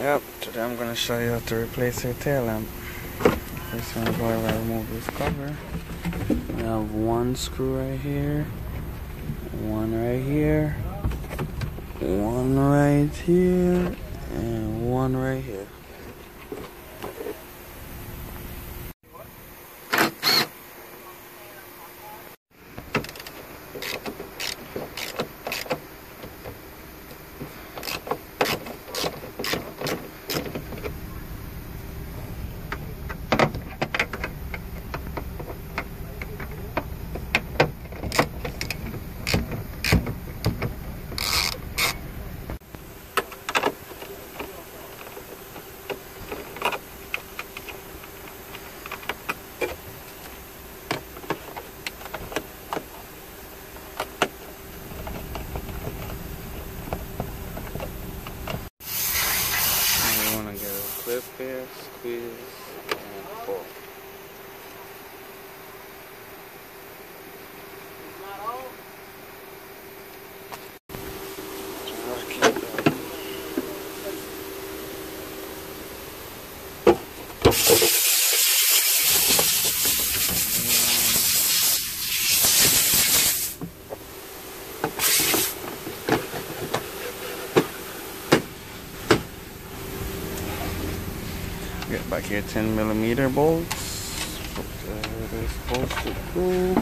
Yep, today I'm going to show you how to replace your tail lamp. First I'm going to go ahead and remove this cover. We have one screw right here, one right here, one right here, and one right here. Clip here, squeeze, and pull. Get back here 10mm bolts. Put where they're supposed to go.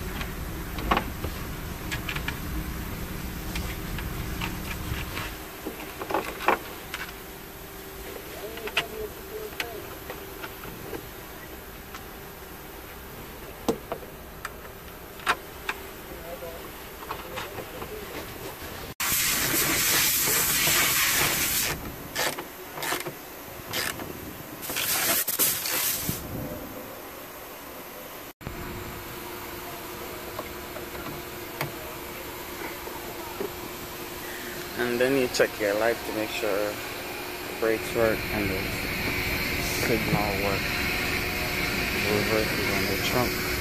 And then you check your light to make sure the brakes work and the signal works. The reverse is on the trunk.